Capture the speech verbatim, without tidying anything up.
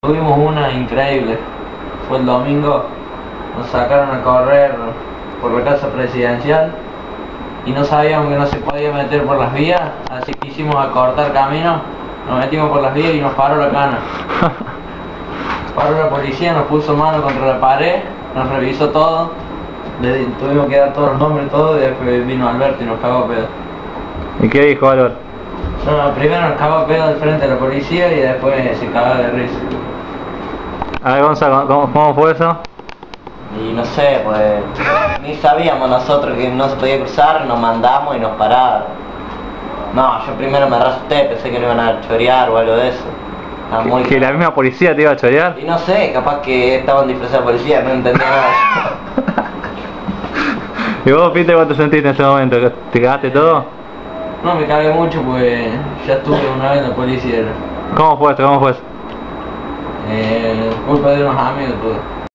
Tuvimos una increíble, fue el domingo, nos sacaron a correr por la casa presidencial y no sabíamos que no se podía meter por las vías, así que hicimos acortar camino, nos metimos por las vías y nos paró la cana. Paró la policía, nos puso mano contra la pared, nos revisó todo, le tuvimos que dar todos los nombres y todo, y después vino Alberto y nos cagó a pedo. ¿Y qué dijo Alberto? No, primero nos cagó a pedo al frente de la policía y después se cagó de risa. A ver, Gonzalo, ¿cómo, cómo fue eso? Y no sé, pues ni sabíamos nosotros que no se podía cruzar, nos mandamos y nos pararon. No, yo primero me asusté, pensé que nos iban a chorear o algo de eso. Estaba muy ¿Que la misma policía te iba a chorear? Y no sé, capaz que estaban disfrazados de policía, no entendía nada. ¿Y vos, Pite, cómo te sentiste en ese momento? ¿Te cagaste todo? No me cagué mucho pues ya estuve una vez en la policía. ¿Cómo fue eso? ¿Cómo fue eso? Eh, culpa de unos amigos, pues.